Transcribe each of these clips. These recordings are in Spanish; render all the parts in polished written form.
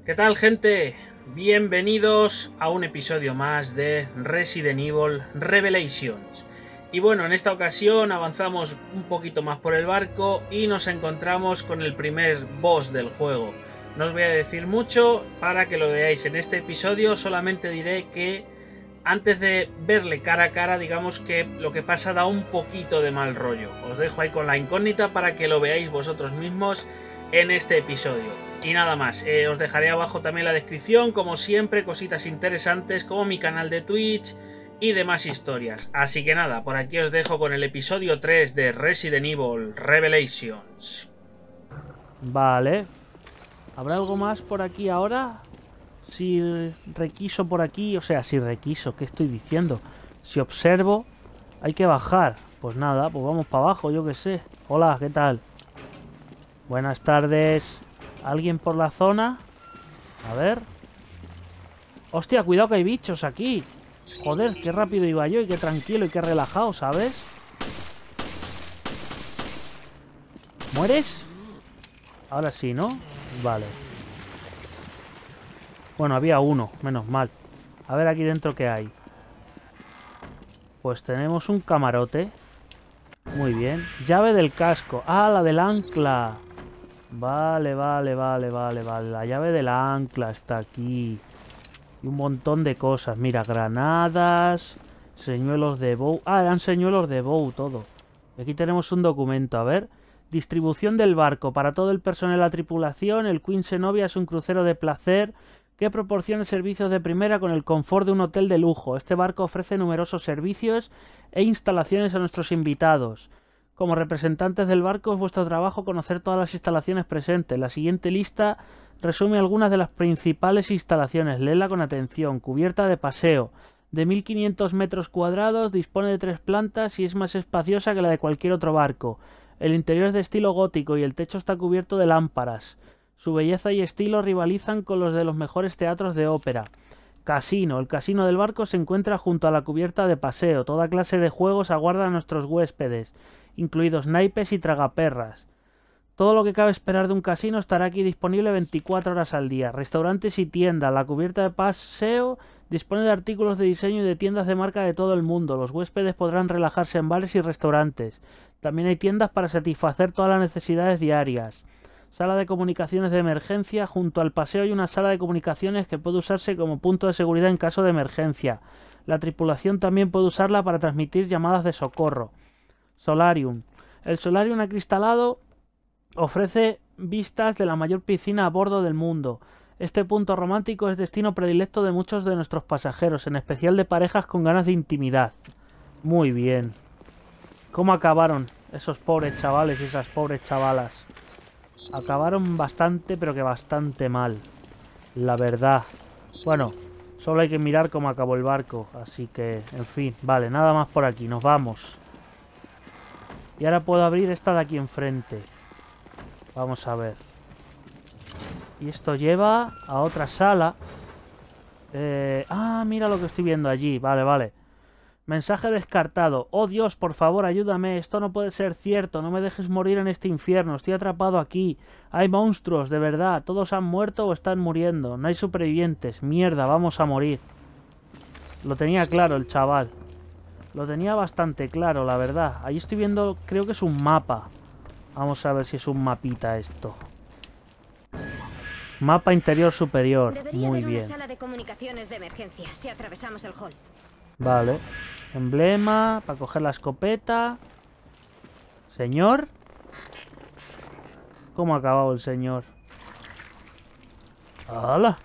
¿Qué tal, gente? Bienvenidos a un episodio más de Resident Evil Revelations. Y bueno, en esta ocasión avanzamos un poquito más por el barco y nos encontramos con el primer boss del juego. No os voy a decir mucho para que lo veáis en este episodio, solamente diré que antes de verle cara a cara, digamos que lo que pasa da un poquito de mal rollo. Os dejo ahí con la incógnita para que lo veáis vosotros mismos en este episodio. Y nada más, os dejaré abajo también la descripción, como siempre, cositas interesantes como mi canal de Twitch y demás historias. Así que nada, por aquí os dejo con el episodio 3 de Resident Evil Revelations. Vale. ¿Habrá algo más por aquí ahora? Si requiso por aquí, o sea, si requiso, ¿qué estoy diciendo? Si observo, hay que bajar. Pues nada, pues vamos para abajo, yo qué sé. Hola, ¿qué tal? Buenas tardes. ¿Alguien por la zona? A ver. Hostia, cuidado que hay bichos aquí. Joder, qué rápido iba yo y qué tranquilo y qué relajado, ¿sabes? ¿Mueres? Ahora sí, ¿no? Vale. Bueno, había uno, menos mal. A ver aquí dentro qué hay. Pues tenemos un camarote. Muy bien. Llave del casco. Ah, la del ancla. Vale. La llave del ancla está aquí. Y un montón de cosas. Mira, granadas. Señuelos de bow. Ah, eran señuelos de bow todo. Y aquí tenemos un documento. A ver. Distribución del barco. Para todo el personal de la tripulación, el Queen Zenobia es un crucero de placer que proporciona servicios de primera con el confort de un hotel de lujo. Este barco ofrece numerosos servicios e instalaciones a nuestros invitados. Como representantes del barco es vuestro trabajo conocer todas las instalaciones presentes. La siguiente lista resume algunas de las principales instalaciones. Léela con atención. Cubierta de paseo. De 1500 metros cuadrados, dispone de 3 plantas y es más espaciosa que la de cualquier otro barco. El interior es de estilo gótico y el techo está cubierto de lámparas. Su belleza y estilo rivalizan con los de los mejores teatros de ópera. Casino. El casino del barco se encuentra junto a la cubierta de paseo. Toda clase de juegos aguarda a nuestros huéspedes, incluidos naipes y tragaperras. Todo lo que cabe esperar de un casino estará aquí disponible 24 horas al día. Restaurantes y tiendas. La cubierta de paseo dispone de artículos de diseño y de tiendas de marca de todo el mundo. Los huéspedes podrán relajarse en bares y restaurantes. También hay tiendas para satisfacer todas las necesidades diarias. Sala de comunicaciones de emergencia. Junto al paseo hay una sala de comunicaciones que puede usarse como punto de seguridad en caso de emergencia. La tripulación también puede usarla para transmitir llamadas de socorro. Solarium. El solarium acristalado ofrece vistas de la mayor piscina a bordo del mundo. Este punto romántico es destino predilecto de muchos de nuestros pasajeros, en especial de parejas con ganas de intimidad. Muy bien. ¿Cómo acabaron esos pobres chavales y esas pobres chavalas? Acabaron bastante, pero que bastante mal. La verdad. Bueno, solo hay que mirar cómo acabó el barco. Así que, en fin. Vale, nada más por aquí. Nos vamos. Y ahora puedo abrir esta de aquí enfrente. Vamos a ver. Y esto lleva a otra sala. Mira lo que estoy viendo allí. Vale. Mensaje descartado. Oh Dios, por favor, ayúdame. Esto no puede ser cierto. No me dejes morir en este infierno. Estoy atrapado aquí. Hay monstruos, de verdad. Todos han muerto o están muriendo. No hay supervivientes. Mierda, vamos a morir. Lo tenía claro el chaval. Lo tenía bastante claro, la verdad. Ahí estoy viendo, creo que es un mapa. Vamos a ver si es un mapita esto. Mapa interior superior. Debería Muy haber bien. una sala de comunicaciones de emergencia si atravesamos el hall. Vale. Emblema, para coger la escopeta. Señor. ¿Cómo ha acabado el señor? ¡Hala!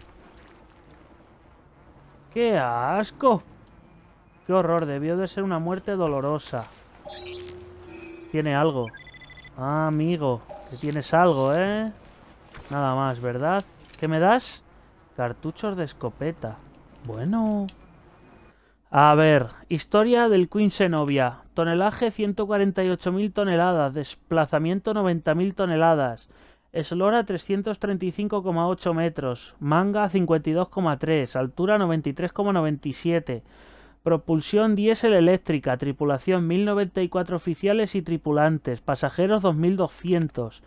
¡Qué asco! ¡Qué horror! Debió de ser una muerte dolorosa. Tiene algo. Ah, amigo. Que tienes algo, ¿eh? Nada más, ¿verdad? ¿Qué me das? Cartuchos de escopeta. Bueno. A ver. Historia del Queen Zenobia. Tonelaje 148.000 toneladas. Desplazamiento 90.000 toneladas. Eslora 335,8 metros. Manga 52,3. Altura 93,97. Propulsión diésel eléctrica. Tripulación 1094 oficiales y tripulantes. Pasajeros 2200.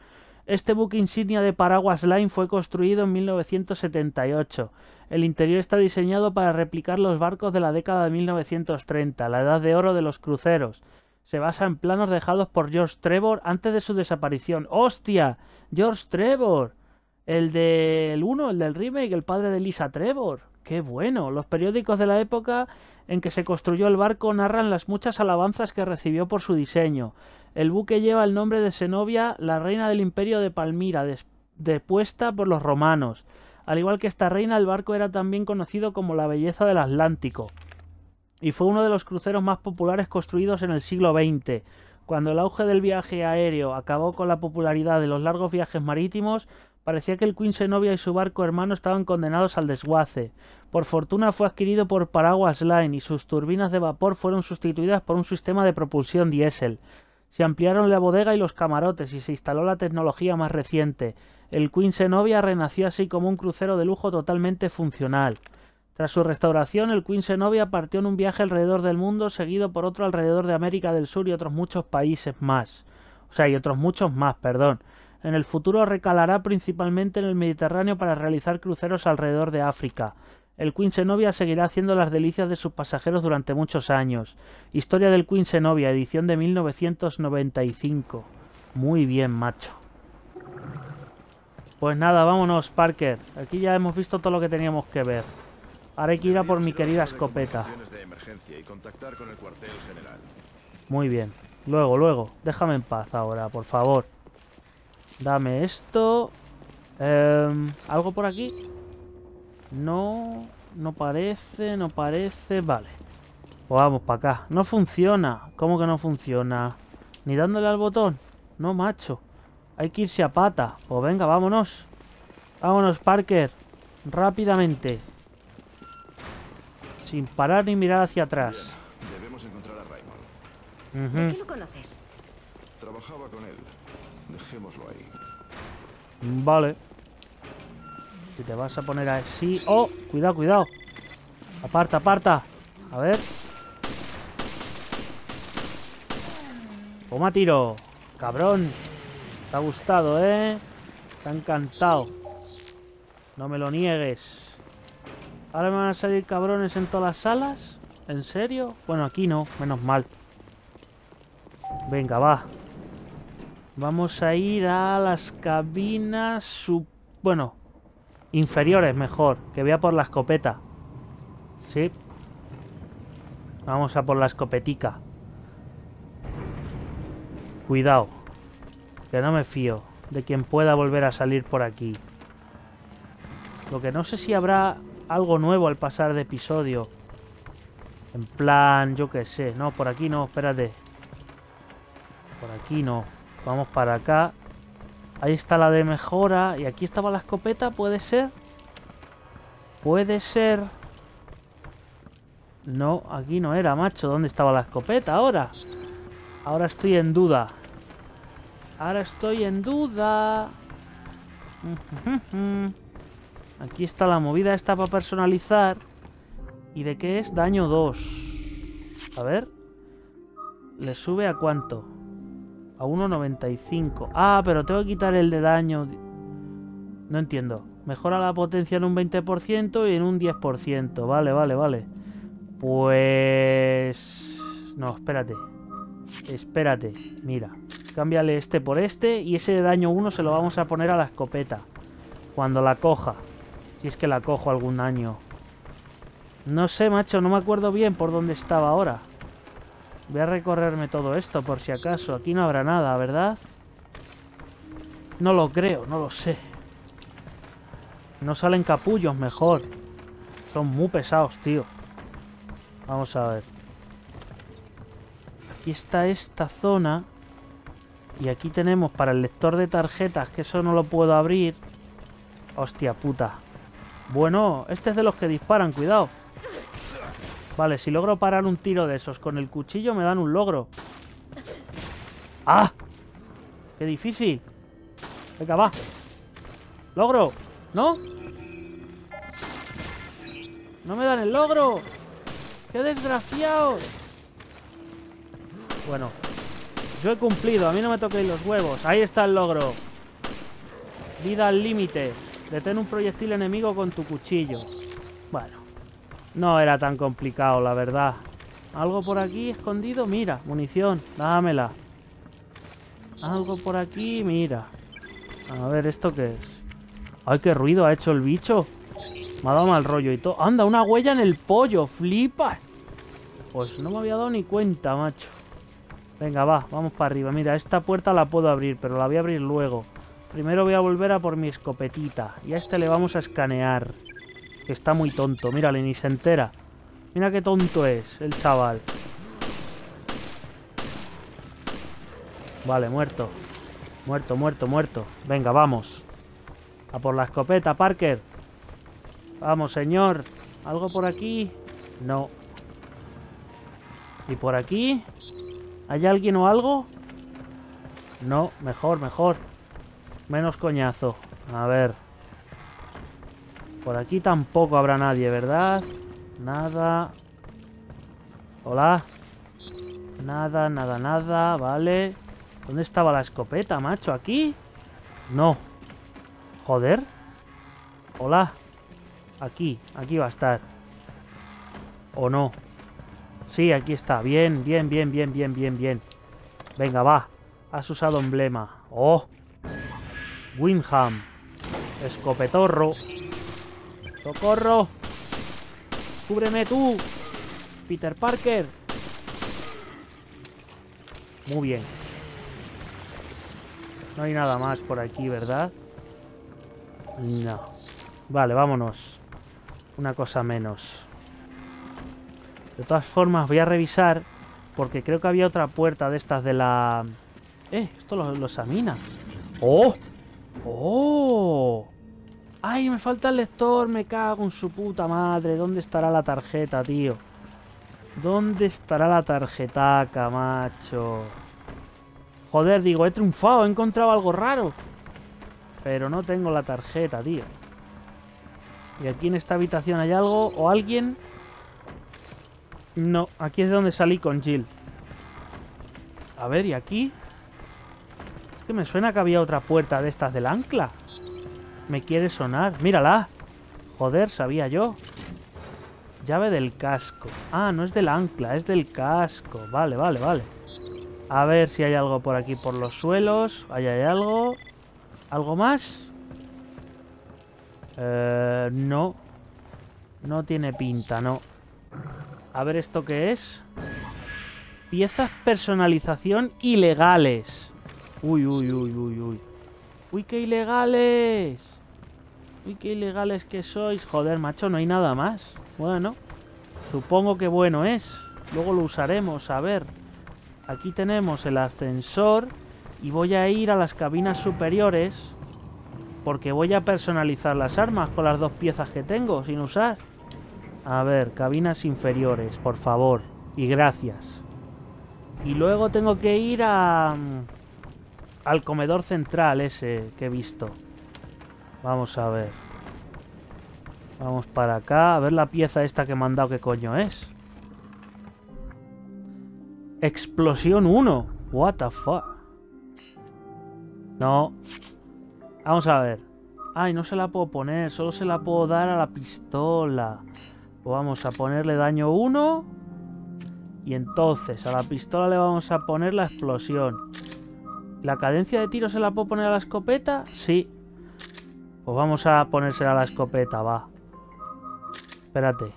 Este buque insignia de Paraguas Line fue construido en 1978. El interior está diseñado para replicar los barcos de la década de 1930, la edad de oro de los cruceros. Se basa en planos dejados por George Trevor antes de su desaparición. ¡Hostia! ¡George Trevor! El del 1, el del remake, el padre de Lisa Trevor. ¡Qué bueno! Los periódicos de la época en que se construyó el barco narran las muchas alabanzas que recibió por su diseño. El buque lleva el nombre de Zenobia, la reina del imperio de Palmira, depuesta por los romanos. Al igual que esta reina, el barco era también conocido como la belleza del Atlántico, y fue uno de los cruceros más populares construidos en el siglo XX. Cuando el auge del viaje aéreo acabó con la popularidad de los largos viajes marítimos, parecía que el Queen Zenobia y su barco hermano estaban condenados al desguace. Por fortuna fue adquirido por Paraguas Line y sus turbinas de vapor fueron sustituidas por un sistema de propulsión diésel. Se ampliaron la bodega y los camarotes y se instaló la tecnología más reciente. El Queen Zenobia renació así como un crucero de lujo totalmente funcional. Tras su restauración, el Queen Zenobia partió en un viaje alrededor del mundo, seguido por otro alrededor de América del Sur y otros muchos países más. Y otros muchos más, perdón. En el futuro recalará principalmente en el Mediterráneo para realizar cruceros alrededor de África. El Queen Zenobia seguirá haciendo las delicias de sus pasajeros durante muchos años. Historia del Queen Zenobia, edición de 1995. Muy bien, macho. Pues nada, vámonos, Parker. Aquí ya hemos visto todo lo que teníamos que ver. Ahora hay que ir a por mi querida escopeta. Muy bien. Luego. Déjame en paz ahora, por favor. Dame esto. ¿Algo por aquí? No parece. Vale. Pues vamos para acá. No funciona. ¿Cómo que no funciona? ¿Ni dándole al botón? No, macho. Hay que irse a pata. Pues venga, vámonos. Vámonos, Parker. Rápidamente. Sin parar ni mirar hacia atrás. Debemos encontrar a Raymond. ¿De qué lo conoces? Trabajaba con él. Dejémoslo ahí. Vale. Si te vas a poner así... ¡Oh! Cuidado. Aparta. A ver. Toma tiro. Cabrón. Te ha gustado, ¿eh? Te ha encantado. No me lo niegues. ¿Ahora me van a salir cabrones en todas las salas? ¿En serio? Bueno, aquí no. Menos mal. Venga, va. Vamos a ir a las cabinas... Bueno, inferiores mejor. Que voy a por la escopeta. Sí. Vamos a por la escopetica. Cuidado. Que no me fío de quien pueda volver a salir por aquí. Lo que no sé si habrá algo nuevo al pasar de episodio. En plan, yo qué sé. No, por aquí no, espérate. Por aquí no. Vamos para acá. Ahí está la de mejora. Y aquí estaba la escopeta, ¿puede ser? Puede ser. No, aquí no era, macho. ¿Dónde estaba la escopeta ahora? Ahora estoy en duda. Aquí está la movida esta para personalizar. ¿Y de qué es? Daño 2. A ver. ¿Le sube a cuánto? A 1,95. Ah, pero tengo que quitar el de daño. No entiendo. Mejora la potencia en un 20% y en un 10%. Vale. Pues... No, espérate. Mira. Cámbiale este por este y ese de daño 1 se lo vamos a poner a la escopeta. Cuando la coja. Si es que la cojo algún año. No sé, macho, no me acuerdo bien por dónde estaba ahora. Voy a recorrerme todo esto por si acaso. Aquí no habrá nada, ¿verdad? No lo creo, no lo sé. No salen capullos mejor. Son muy pesados, tío. Vamos a ver. Aquí está esta zona. Y aquí tenemos para el lector de tarjetas, que eso no lo puedo abrir. Hostia puta. Bueno, este es de los que disparan, cuidado. Vale, si logro parar un tiro de esos con el cuchillo me dan un logro. ¡Ah! ¡Qué difícil! Venga, va. ¡Logro! ¿No? ¡No me dan el logro! ¡Qué desgraciados! Bueno, yo he cumplido. A mí no me toquéis los huevos. Ahí está el logro. Vida al límite. Detén un proyectil enemigo con tu cuchillo. Bueno, no era tan complicado, la verdad. ¿Algo por aquí escondido? Mira, munición, dámela. Algo por aquí, mira. A ver, ¿esto qué es? ¡Ay, qué ruido ha hecho el bicho! Me ha dado mal rollo y todo. ¡Anda, una huella en el pollo! ¡Flipa! Pues no me había dado ni cuenta, macho. Venga, va, vamos para arriba. Mira, esta puerta la puedo abrir, pero la voy a abrir luego. Primero voy a volver a por mi escopetita. Y a este le vamos a escanear. Que está muy tonto. Mírale, ni se entera. Mira qué tonto es el chaval. Vale, muerto. Muerto, muerto, muerto. Venga, vamos. A por la escopeta, Parker. Vamos, señor. ¿Algo por aquí? No. ¿Y por aquí? ¿Hay alguien o algo? No, mejor, mejor. Menos coñazo. A ver. Por aquí tampoco habrá nadie, ¿verdad? Nada. Hola. Nada, nada, nada. Vale. ¿Dónde estaba la escopeta, macho? ¿Aquí? No. Joder. Hola. Aquí va a estar. ¿O no? Sí, aquí está. Bien, bien, bien, bien, bien, bien, bien. Venga, va. Has usado emblema. ¡Oh! Windham. Escopetorro. ¡Socorro! ¡Cúbreme tú! Peter Parker. Muy bien. No hay nada más por aquí, ¿verdad? No. Vale, vámonos. Una cosa menos. De todas formas, voy a revisar, porque creo que había otra puerta de estas de la... esto lo examina. ¡Oh! ¡Oh! ¡Ay, me falta el lector! Me cago en su puta madre. ¿Dónde estará la tarjeta, tío? ¿Dónde estará la tarjetaca, macho? Joder, digo, he triunfado, he encontrado algo raro. Pero no tengo la tarjeta, tío. ¿Y aquí en esta habitación hay algo o alguien? No, aquí es de donde salí con Jill. A ver, ¿y aquí? Es que me suena que había otra puerta de estas del ancla. Me quiere sonar. ¡Mírala! Joder, sabía yo. Llave del casco. Ah, no es del ancla, es del casco. Vale, vale, vale. A ver si hay algo por aquí, por los suelos. Ahí hay algo. ¿Algo más? No. No tiene pinta, no. A ver, ¿esto qué es? Piezas personalización ilegales. Uy, uy, uy, uy, uy. Uy, qué ilegales. Uy, qué ilegales que sois. Joder, macho, no hay nada más. Bueno, supongo que bueno es. Luego lo usaremos, a ver. Aquí tenemos el ascensor. Y voy a ir a las cabinas superiores. Porque voy a personalizar las armas con las dos piezas que tengo sin usar. A ver, cabinas inferiores, por favor. Y gracias. Y luego tengo que ir al comedor central ese que he visto. Vamos a ver. Vamos para acá. A ver la pieza esta que me han dado, ¿qué coño es? Explosión 1. What the fuck. No. Vamos a ver. Ay, no se la puedo poner. Solo se la puedo dar a la pistola. Pues vamos a ponerle daño 1. Y entonces a la pistola le vamos a poner la explosión. ¿La cadencia de tiro se la puedo poner a la escopeta? Sí. Pues vamos a ponérsela a la escopeta, va. Espérate.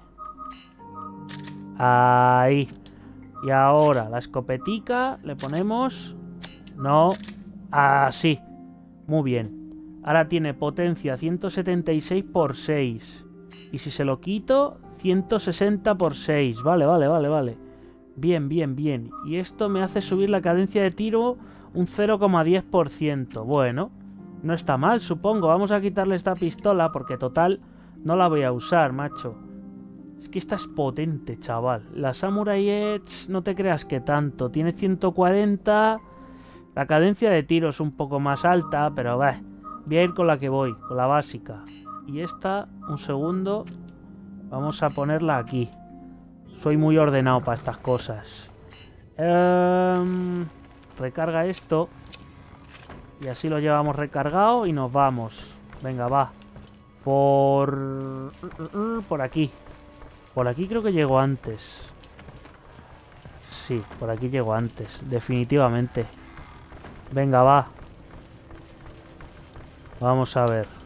Ahí. Y ahora la escopetica le ponemos... No. Así. Muy bien. Ahora tiene potencia 176 por 6. Y si se lo quito, 160 por 6. Vale, vale, vale, vale. Bien, bien, bien. Y esto me hace subir la cadencia de tiro un 0,10%. Bueno, no está mal, supongo. Vamos a quitarle esta pistola porque total no la voy a usar, macho. Es que esta es potente, chaval. La Samurai Edge, no te creas que tanto. Tiene 140. La cadencia de tiro es un poco más alta, pero voy a ir con la que voy, con la básica. Y esta, un segundo, vamos a ponerla aquí. Soy muy ordenado para estas cosas. Recarga esto. Y así lo llevamos recargado y nos vamos. Venga, va. Por aquí. Por aquí creo que llego antes. Sí, por aquí llego antes. Definitivamente. Venga, va. Vamos a ver.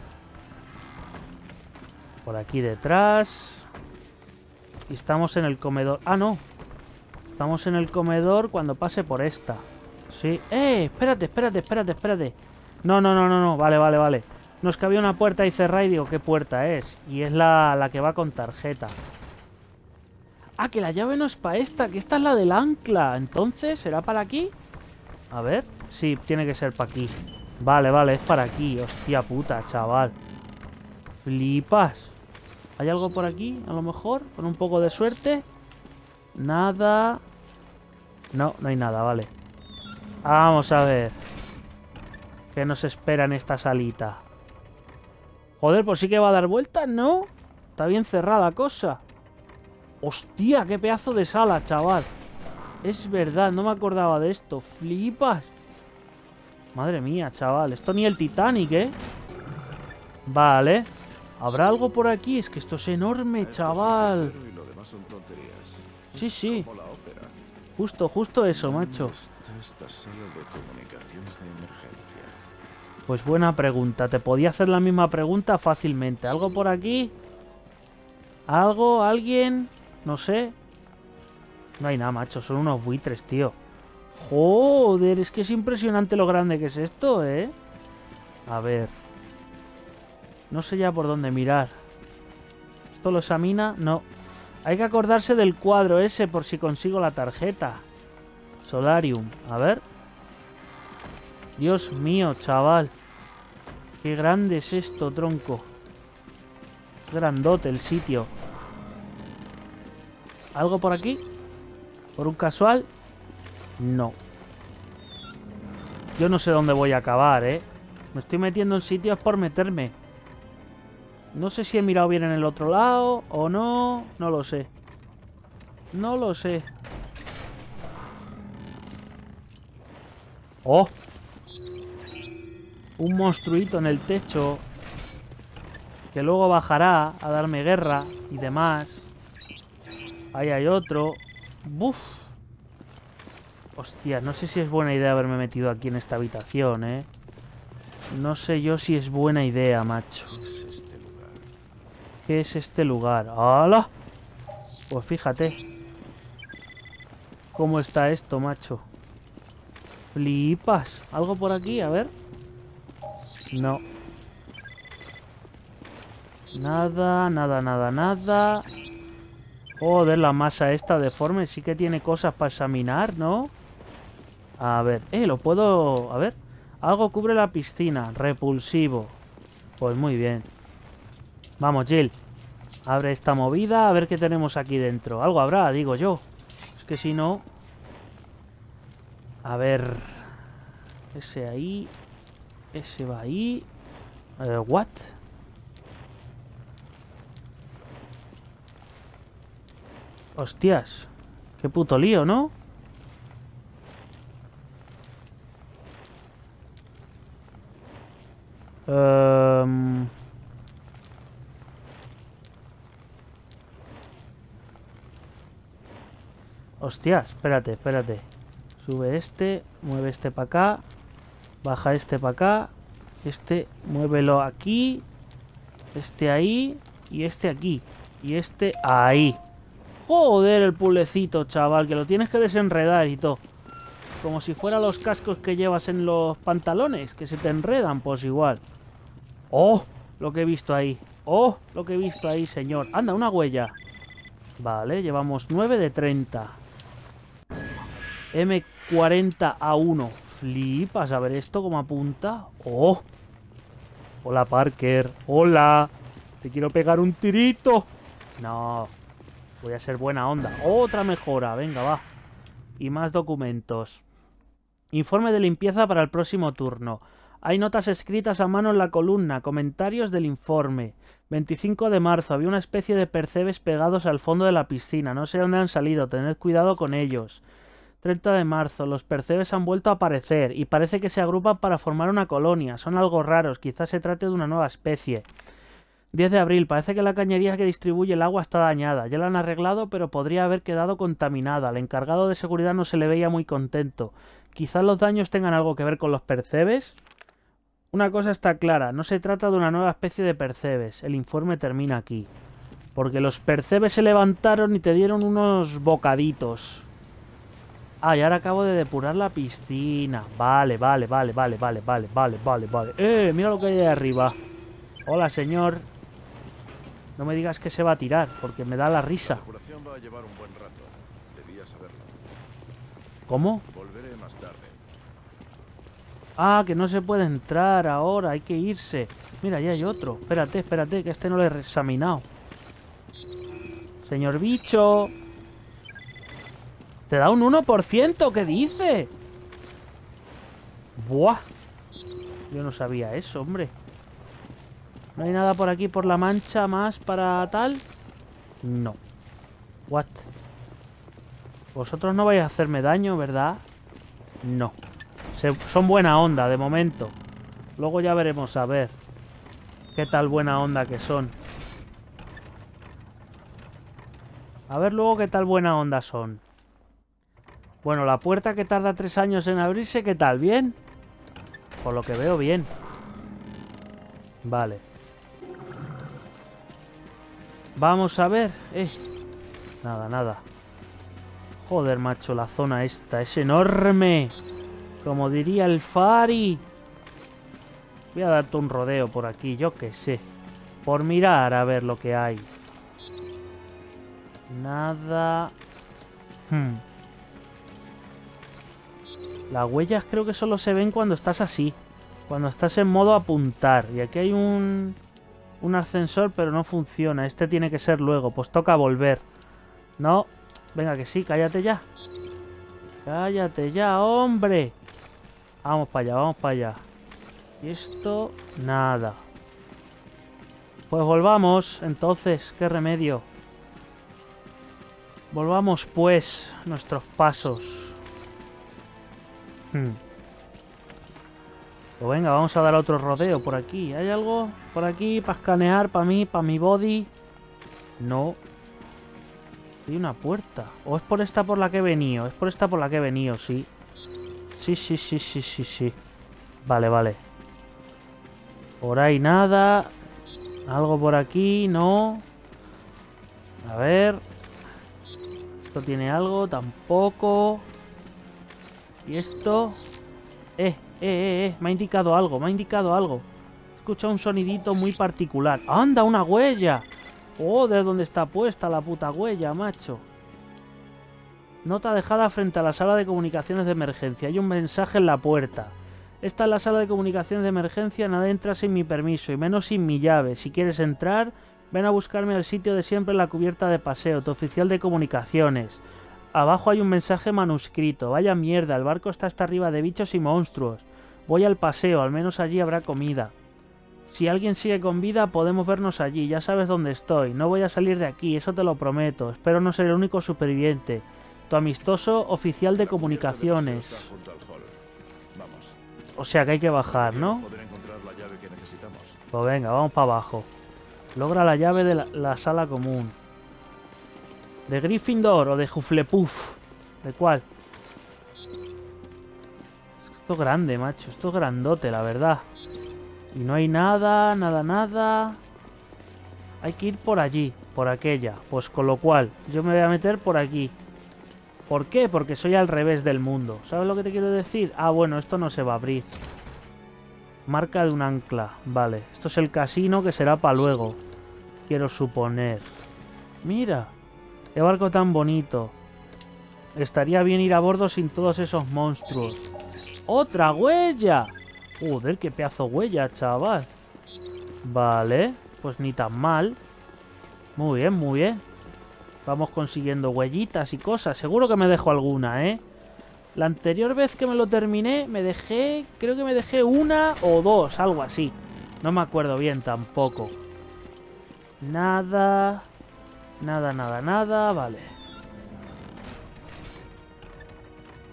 Por aquí detrás. Y estamos en el comedor. Ah, no. Estamos en el comedor cuando pase por esta. Sí. Espérate. No. Vale. No, es que había una puerta ahí cerrada y digo, ¿qué puerta es? Y es la que va con tarjeta. Ah, que la llave no es para esta, que esta es la del ancla. Entonces, ¿será para aquí? A ver. Sí, tiene que ser para aquí. Vale, es para aquí. Hostia puta, chaval. Flipas. ¿Hay algo por aquí? A lo mejor, con un poco de suerte. Nada. No hay nada, vale. Vamos a ver. ¿Qué nos espera en esta salita? Joder, pues sí que va a dar vueltas, ¿no? Está bien cerrada la cosa. Hostia, qué pedazo de sala, chaval. Es verdad, no me acordaba de esto. Flipas. Madre mía, chaval. Esto ni el Titanic, ¿eh? Vale. ¿Habrá algo por aquí? Es que esto es enorme, chaval. Y lo demás son tonterías. Sí. Como la ópera. Justo eso, macho. Está esta sala de comunicaciones de emergencia. Pues buena pregunta. Te podía hacer la misma pregunta fácilmente. ¿Algo por aquí? ¿Algo? ¿Alguien? No sé. No hay nada, macho. Son unos buitres, tío. Joder, es que es impresionante lo grande que es esto, ¿eh? A ver. No sé ya por dónde mirar. ¿Esto lo examina? No. Hay que acordarse del cuadro ese por si consigo la tarjeta. Solarium. A ver. Dios mío, chaval. Qué grande es esto, tronco. Grandote el sitio. ¿Algo por aquí? ¿Por un casual? No. Yo no sé dónde voy a acabar, ¿eh? Me estoy metiendo en sitios por meterme. No sé si he mirado bien en el otro lado o no. No lo sé. No lo sé. ¡Oh! Un monstruito en el techo. Que luego bajará a darme guerra y demás. Ahí hay otro. ¡Buf! Hostia, no sé si es buena idea haberme metido aquí en esta habitación, ¿eh? No sé yo si es buena idea, macho. ¿Qué es este lugar? ¡Hala! Pues fíjate. ¿Cómo está esto, macho? Flipas. ¿Algo por aquí? A ver. No. Nada. Joder, la masa esta deforme sí que tiene cosas para examinar, ¿no? A ver, lo puedo... A ver. Algo cubre la piscina. Repulsivo. Pues muy bien. Vamos, Jill. Abre esta movida, a ver qué tenemos aquí dentro. Algo habrá, digo yo. Es que si no... A ver... Ese ahí... Ese va ahí... ¿What? Hostias. Qué puto lío, ¿no? Hostias, espérate. Sube este, mueve este para acá, baja este para acá, este, muévelo aquí, este ahí, y este aquí, y este ahí. Joder, el puzzlecito, chaval, que lo tienes que desenredar y todo. Como si fueran los cascos que llevas en los pantalones, que se te enredan, pues igual. ¡Oh! Lo que he visto ahí. ¡Oh! Lo que he visto ahí, señor. Anda, una huella. Vale, llevamos 9 de 30. M40A1. Flipas, a ver esto como apunta. ¡Oh! Hola, Parker. ¡Hola! Te quiero pegar un tirito. No. Voy a ser buena onda. Otra mejora. Venga, va. Y más documentos. Informe de limpieza para el próximo turno. Hay notas escritas a mano en la columna. Comentarios del informe. 25 de marzo. Había una especie de percebes pegados al fondo de la piscina. No sé dónde han salido. Tened cuidado con ellos. 30 de marzo. Los percebes han vuelto a aparecer y parece que se agrupan para formar una colonia. Son algo raros. Quizás se trate de una nueva especie. 10 de abril. Parece que la cañería que distribuye el agua está dañada. Ya la han arreglado, pero podría haber quedado contaminada. Al encargado de seguridad no se le veía muy contento. Quizás los daños tengan algo que ver con los percebes. Una cosa está clara. No se trata de una nueva especie de percebes. El informe termina aquí. Porque los percebes se levantaron y te dieron unos bocaditos. Ah, y ahora acabo de depurar la piscina. Vale. Mira lo que hay ahí arriba. Hola, señor. No me digas que se va a tirar, porque me da la risa. La depuración va a llevar un buen rato. Debías saberlo. ¿Cómo? Volveré más tarde. Ah, que no se puede entrar ahora, hay que irse. Mira, ya hay otro. Espérate, que este no lo he examinado. Señor bicho. ¿Te da un 1%? ¿Qué dice? Buah. Yo no sabía eso, hombre. ¿No hay nada por aquí, por la mancha, más para tal? No. What? Vosotros no vais a hacerme daño, ¿verdad? No. Son buena onda, de momento. Luego ya veremos a ver qué tal buena onda que son. A ver luego qué tal buena onda son. Bueno, la puerta que tarda 3 años en abrirse, ¿qué tal? ¿Bien? Por lo que veo, bien. Vale. Vamos a ver. Nada. Joder, macho, la zona esta es enorme. Como diría el Fari. Voy a darte un rodeo por aquí, yo qué sé. Por mirar a ver lo que hay. Nada. Las huellas creo que solo se ven cuando estás así. Cuando estás en modo apuntar. Y aquí hay un ascensor, pero no funciona. Este tiene que ser luego. Pues toca volver. No. Venga, que sí, cállate ya. Cállate ya, hombre. Vamos para allá. Y esto, nada. Pues volvamos, entonces. ¿Qué remedio? Volvamos, pues, nuestros pasos. Pues venga, vamos a dar otro rodeo por aquí. ¿Hay algo por aquí para escanear, para mí, para mi body? No. Hay una puerta. ¿O es por esta por la que he venido? Es por esta por la que he venido, sí. Sí. Vale. Por ahí nada. Algo por aquí, no. A ver. ¿Esto tiene algo? Tampoco. ¿Y esto? Me ha indicado algo, He escuchado un sonidito muy particular. ¡Anda, una huella! ¡Oh, de dónde está puesta la puta huella, macho! Nota dejada frente a la sala de comunicaciones de emergencia. Hay un mensaje en la puerta. Esta es la sala de comunicaciones de emergencia. Nada entra sin mi permiso y menos sin mi llave. Si quieres entrar, ven a buscarme al sitio de siempre en la cubierta de paseo. Tu oficial de comunicaciones. Abajo hay un mensaje manuscrito. Vaya mierda, el barco está hasta arriba de bichos y monstruos. Voy al paseo, al menos allí habrá comida. Si alguien sigue con vida, podemos vernos allí. Ya sabes dónde estoy. No voy a salir de aquí, eso te lo prometo. Espero no ser el único superviviente. Tu amistoso oficial de comunicaciones. O sea que hay que bajar, ¿no? Pues venga, vamos para abajo. Logra la llave de la sala común. ¿De Gryffindor o de Hufflepuff? ¿De cuál? Esto es grande, macho. Esto es grandote, la verdad. Y no hay nada. Hay que ir por allí, por aquella. Pues con lo cual, yo me voy a meter por aquí. ¿Por qué? Porque soy al revés del mundo. ¿Sabes lo que te quiero decir? Ah, bueno, esto no se va a abrir. Marca de un ancla. Vale, esto es el casino que será para luego. Quiero suponer. Mira, qué barco tan bonito. Estaría bien ir a bordo sin todos esos monstruos. ¡Otra huella! Joder, qué pedazo huella, chaval. Vale, pues ni tan mal. Muy bien, muy bien. Vamos consiguiendo huellitas y cosas. Seguro que me dejo alguna, ¿eh? La anterior vez que me lo terminé, me dejé... Creo que me dejé una o dos, algo así. No me acuerdo bien tampoco. Nada. Nada. Vale.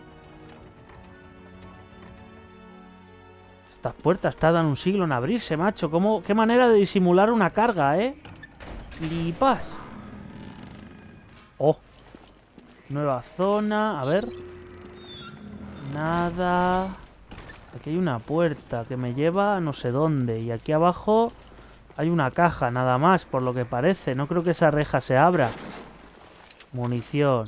Estas puertas tardan un siglo en abrirse, macho. ¿Qué manera de disimular una carga, eh? Flipas. Oh. Nueva zona. A ver. Nada. Aquí hay una puerta que me lleva a no sé dónde. Y aquí abajo hay una caja, nada más, por lo que parece. No creo que esa reja se abra. Munición.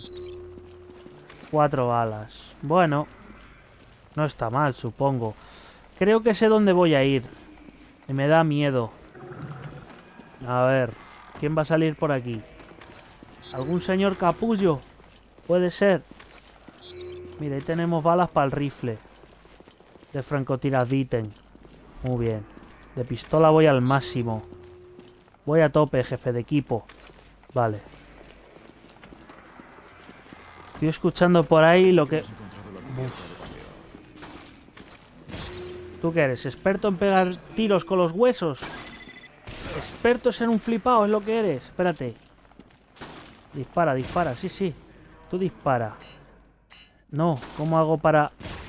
4 balas. Bueno. No está mal, supongo. Creo que sé dónde voy a ir. Y me da miedo. A ver. ¿Quién va a salir por aquí? ¿Algún señor capullo? Puede ser. Mira, ahí tenemos balas para el rifle. De francotiraditen. Muy bien. De pistola voy al máximo. Voy a tope, jefe de equipo. Vale. Estoy escuchando por ahí lo que... ¿Tú qué eres? ¿Experto en pegar tiros con los huesos? ¿Experto en ser un flipado es lo que eres? Espérate. Dispara, dispara, sí, sí. Tú dispara. No, ¿cómo hago para...?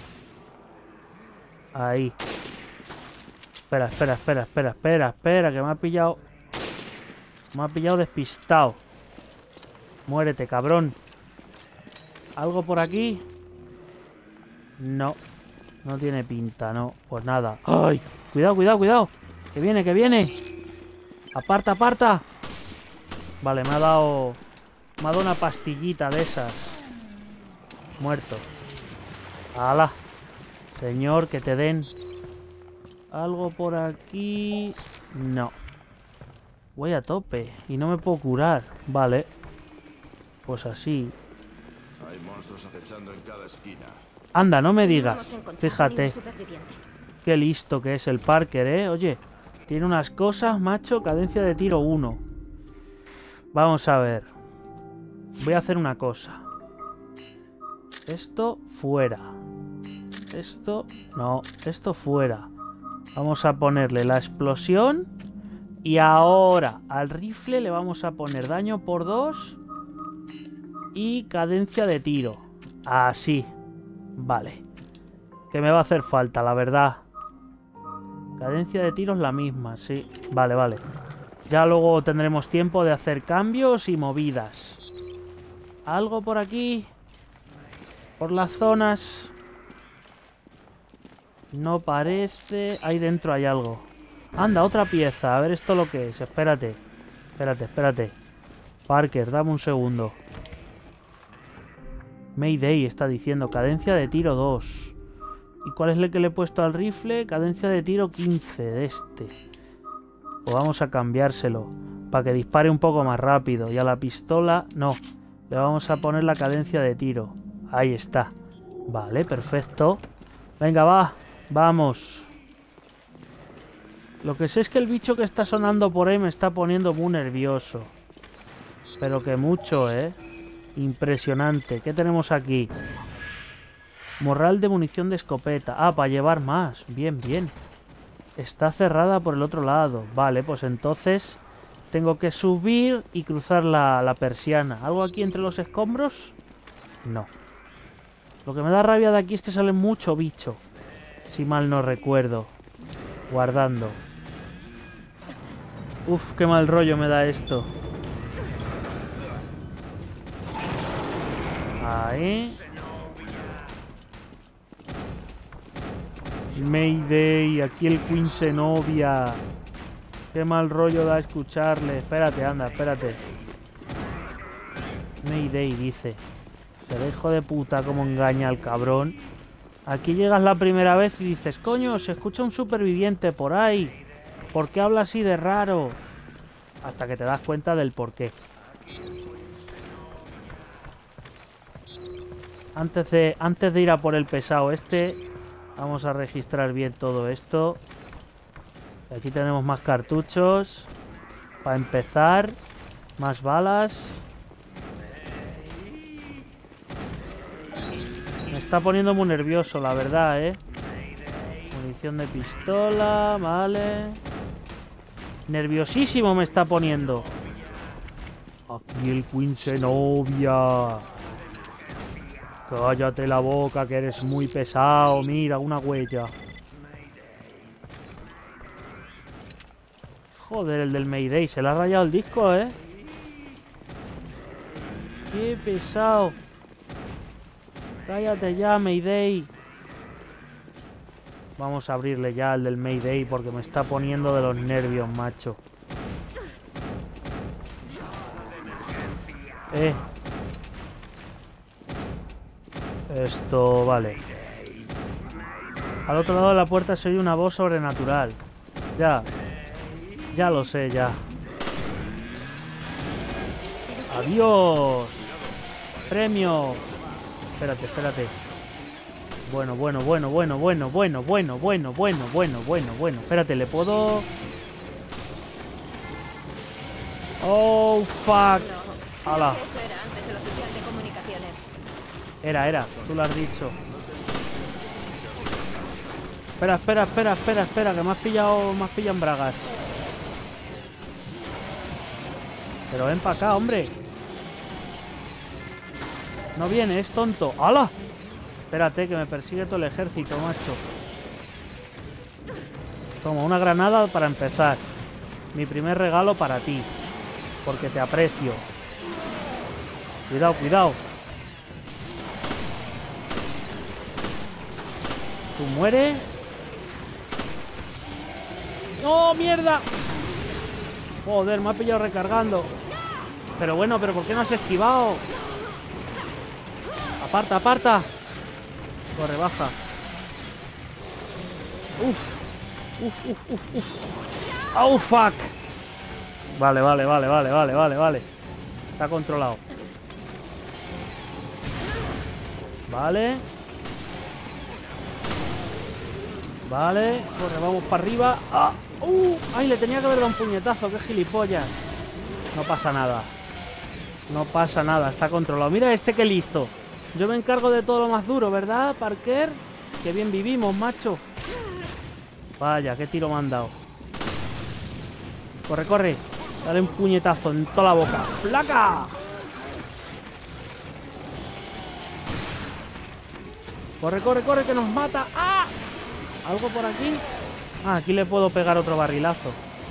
Ahí. Espera, espera, espera, espera, espera, espera, que me ha pillado... Me ha pillado despistado. Muérete, cabrón. ¿Algo por aquí? No. No tiene pinta, no. Pues nada. ¡Ay! Cuidado, cuidado, cuidado. Que viene, que viene. Aparta, aparta. Vale, me ha dado una pastillita de esas. Muerto. ¡Hala! Señor, que te den. ¿Algo por aquí? No. Voy a tope. Y no me puedo curar. Vale. Pues así. Hay monstruos acechando en cada esquina. Anda, no me No digas. hemos encontrado Fíjate. ningún superviviente. Qué listo que es el Parker, ¿eh? Oye, tiene unas cosas, macho. Cadencia de tiro 1. Vamos a ver. Voy a hacer una cosa. Esto fuera. Esto... No, esto fuera. Vamos a ponerle la explosión. Y ahora al rifle le vamos a poner daño por 2. Y cadencia de tiro. Así. Vale. Que me va a hacer falta, la verdad. Cadencia de tiro es la misma, sí. Vale, vale. Ya luego tendremos tiempo de hacer cambios y movidas. ¿Algo por aquí? Por las zonas. No parece... Ahí dentro hay algo. Anda, otra pieza. A ver esto lo que es. Espérate. Espérate, espérate. Parker, dame un segundo. Mayday está diciendo cadencia de tiro 2. ¿Y cuál es el que le he puesto al rifle? Cadencia de tiro 15 de este. Pues vamos a cambiárselo para que dispare un poco más rápido. Y a la pistola, no. Le vamos a poner la cadencia de tiro. Ahí está. Vale, perfecto. Venga, va. Vamos. Lo que sé es que el bicho que está sonando por ahí me está poniendo muy nervioso. Pero que mucho, ¿eh? Impresionante. ¿Qué tenemos aquí? Morral de munición de escopeta. Ah, para llevar más. Bien, bien. Está cerrada por el otro lado. Vale, pues entonces tengo que subir y cruzar la persiana. ¿Algo aquí entre los escombros? No. Lo que me da rabia de aquí es que sale mucho bicho. Si mal no recuerdo. Guardando. Uf, qué mal rollo me da esto. Ahí. Mayday, aquí el Queen Zenobia. Qué mal rollo da escucharle. Espérate, anda, espérate. Mayday dice. Se hijo de puta como engaña al cabrón. Aquí llegas la primera vez y dices, coño, se escucha un superviviente por ahí. ¿Por qué habla así de raro? Hasta que te das cuenta del porqué. Antes de ir a por el pesado este, vamos a registrar bien todo esto. Aquí tenemos más cartuchos. Para empezar, más balas. Me está poniendo muy nervioso, la verdad, ¿eh? Munición de pistola, vale. Nerviosísimo me está poniendo. Aquí el Queen Zenobia. Cállate la boca, que eres muy pesado. Mira, una huella. Joder, el del Mayday. Se le ha rayado el disco, ¿eh? Qué pesado. Cállate ya, Mayday. Vamos a abrirle ya al del Mayday porque me está poniendo de los nervios, macho. Esto, vale. Al otro lado de la puerta se oye una voz sobrenatural. Ya lo sé, ya. ¡Adiós! ¡Premio! Espérate. Bueno. Espérate, ¿le puedo...? ¡Oh, fuck! ¡Hala! Eso era antes el oficial de comunicaciones. Era, tú lo has dicho. Espera, que me has pillado en bragas. Pero ven para acá, hombre. No viene, es tonto. ¡Hala! Espérate, que me persigue todo el ejército, macho. Toma, una granada para empezar. Mi primer regalo para ti. Porque te aprecio. Cuidado. ¿Tú mueres? ¡Oh, mierda! Joder, me ha pillado recargando. Pero bueno, ¿por qué no has esquivado? Aparta. Corre, baja. Uf. Oh, fuck. Vale. Está controlado. Vale. Corre, vamos para arriba. ¡Ay! Le tenía que haber dado un puñetazo. ¡Qué gilipollas! No pasa nada. Está controlado. Mira este, que listo. Yo me encargo de todo lo más duro, ¿verdad, Parker? Qué bien vivimos, macho. Vaya, qué tiro me han dado. Corre. Dale un puñetazo en toda la boca. ¡Placa! Corre, que nos mata. ¡Ah! ¿Algo por aquí? Aquí le puedo pegar otro barrilazo.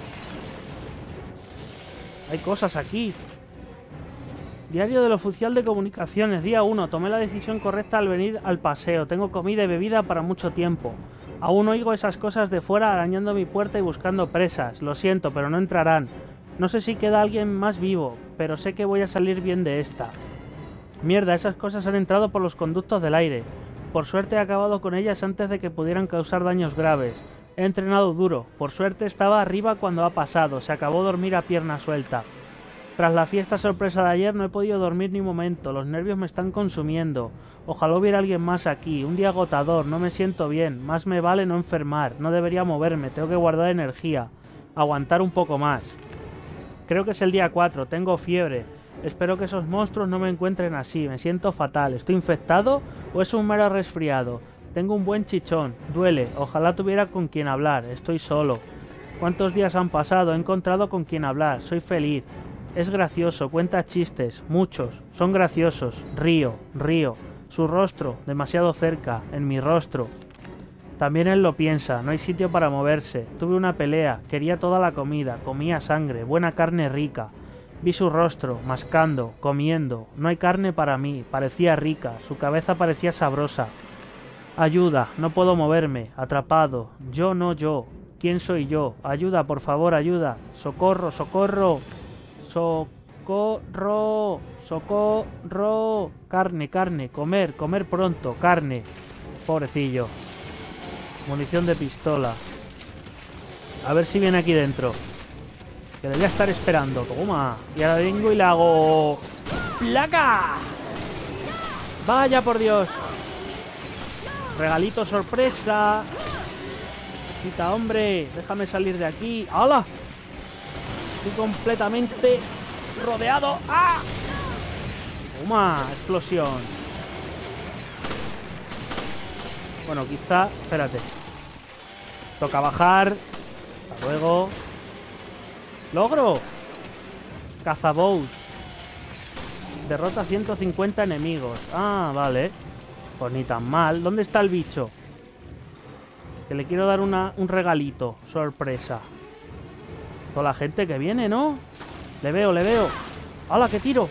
Hay cosas aquí. Diario del oficial de comunicaciones, día 1. Tomé la decisión correcta al venir al paseo. Tengo comida y bebida para mucho tiempo. Aún oigo esas cosas de fuera arañando mi puerta y buscando presas. Lo siento, pero no entrarán. No sé si queda alguien más vivo, pero sé que voy a salir bien de esta. Mierda, esas cosas han entrado por los conductos del aire. Por suerte he acabado con ellas antes de que pudieran causar daños graves. He entrenado duro. Por suerte estaba arriba cuando ha pasado. Se acabó dormir a pierna suelta. Tras la fiesta sorpresa de ayer no he podido dormir ni un momento. Los nervios me están consumiendo. Ojalá hubiera alguien más aquí. Un día agotador. No me siento bien. Más me vale no enfermar. No debería moverme. Tengo que guardar energía. Aguantar un poco más. Creo que es el día 4. Tengo fiebre. Espero que esos monstruos no me encuentren así. Me siento fatal. ¿Estoy infectado o es un mero resfriado? Tengo un buen chichón. Duele. Ojalá tuviera con quien hablar. Estoy solo. ¿Cuántos días han pasado? He encontrado con quien hablar. Soy feliz. Es gracioso. Cuenta chistes. Muchos. Son graciosos. Río. Su rostro. Demasiado cerca. En mi rostro. También él lo piensa. No hay sitio para moverse. Tuve una pelea. Quería toda la comida. Comía sangre. Buena carne rica. Vi su rostro. Mascando. Comiendo. No hay carne para mí. Parecía rica. Su cabeza parecía sabrosa. Ayuda. No puedo moverme. Atrapado. Yo. ¿Quién soy yo? Ayuda, por favor, ayuda. Socorro. Socorro. Carne. Comer pronto. Carne. Pobrecillo. Munición de pistola. A ver si viene aquí dentro. Que debería estar esperando. Toma. Y ahora vengo y le hago... ¡Placa! Vaya por Dios. Regalito sorpresa. Quita, hombre. Déjame salir de aquí. ¡Hala! Estoy completamente rodeado. ¡Ah! Toma. Explosión. Bueno, quizá... Espérate. Toca bajar. Hasta luego. ¡Logro! Cazabous. Derrota 150 enemigos. Ah, vale. Pues ni tan mal. ¿Dónde está el bicho? Que le quiero dar un regalito. Sorpresa. Toda la gente que viene, ¿no? Le veo, le veo. ¡Hala, qué tiro!